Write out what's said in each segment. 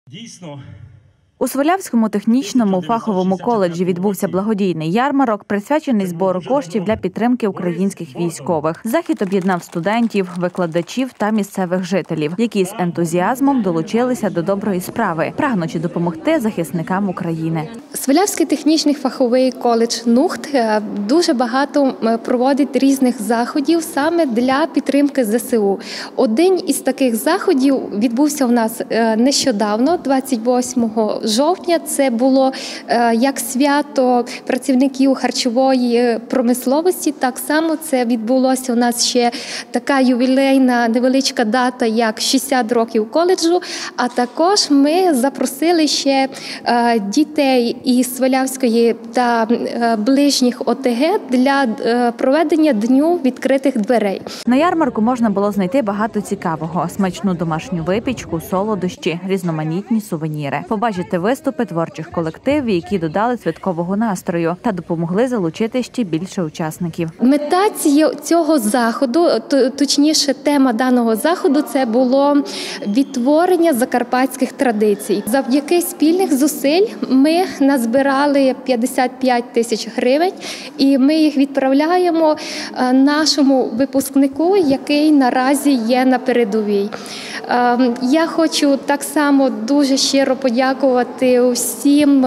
Дійсно. У Свалявському технічному фаховому коледжі відбувся благодійний ярмарок, присвячений збору коштів для підтримки українських військових. Захід об'єднав студентів, викладачів та місцевих жителів, які з ентузіазмом долучилися до доброї справи, прагнучи допомогти захисникам України. Свалявський технічний фаховий коледж НУХТ дуже багато проводить різних заходів саме для підтримки ЗСУ. Один із таких заходів відбувся у нас нещодавно, 28 жовтня. Це було як свято працівників харчової промисловості. Так само це відбулося у нас ще така ювілейна невеличка дата, як 60 років коледжу. А також ми запросили ще дітей із Свалявської та ближніх ОТГ для проведення Дню відкритих дверей. На ярмарку можна було знайти багато цікавого – смачну домашню випічку, солодощі, різноманітні сувеніри. Побачити виступи творчих колективів, які додали святкового настрою та допомогли залучити ще більше учасників. Мета цього заходу, точніше тема даного заходу, це було відтворення закарпатських традицій. Завдяки спільних зусиль ми назбирали 55 тисяч гривень і ми їх відправляємо нашому випускнику, який наразі є на передовій. Я хочу так само дуже щиро подякувати усім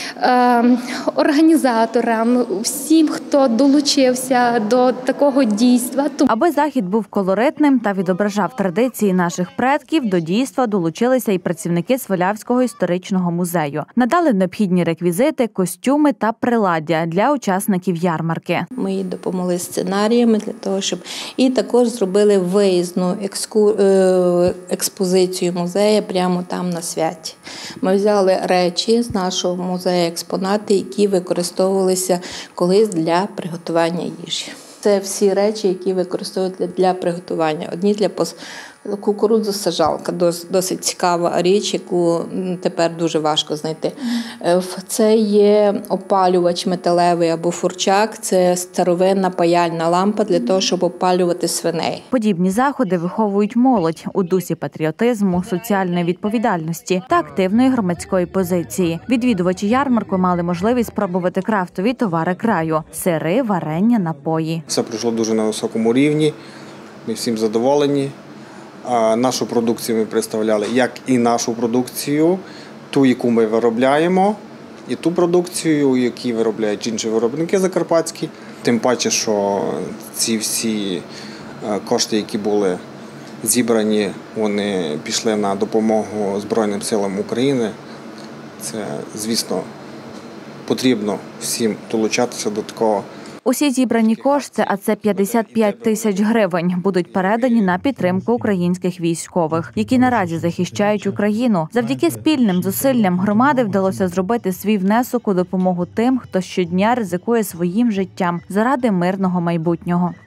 організаторам, всім, хто долучився до такого дійства. Аби захід був колоритним та відображав традиції наших предків, до дійства долучилися і працівники Свалявського історичного музею. Надали необхідні реквізити, костюми та приладдя для учасників ярмарки. Ми їй допомогли сценаріями для того, щоб і також зробили виїзну експозицію музею прямо там на святі. Ми взяли речі з нашого музею, експонати, які використовувалися колись для приготування їжі. Це всі речі, які використовують для приготування. Одні для кукурудзосаджалка, досить цікава річ, яку тепер дуже важко знайти. Це є опалювач металевий або фурчак, це старовинна паяльна лампа для того, щоб опалювати свиней. Подібні заходи виховують молодь у дусі патріотизму, соціальної відповідальності та активної громадської позиції. Відвідувачі ярмарку мали можливість спробувати крафтові товари краю – сири, варення, напої. Все пройшло дуже на високому рівні, ми всім задоволені. Нашу продукцію ми представляли, як і нашу продукцію, ту, яку ми виробляємо, і ту продукцію, яку виробляють інші виробники закарпатські. Тим паче, що ці всі кошти, які були зібрані, вони пішли на допомогу Збройним силам України. Це, звісно, потрібно всім долучатися до такого. Усі зібрані кошти, а це 55 тисяч гривень, будуть передані на підтримку українських військових, які наразі захищають Україну. Завдяки спільним зусиллям громади вдалося зробити свій внесок у допомогу тим, хто щодня ризикує своїм життям заради мирного майбутнього.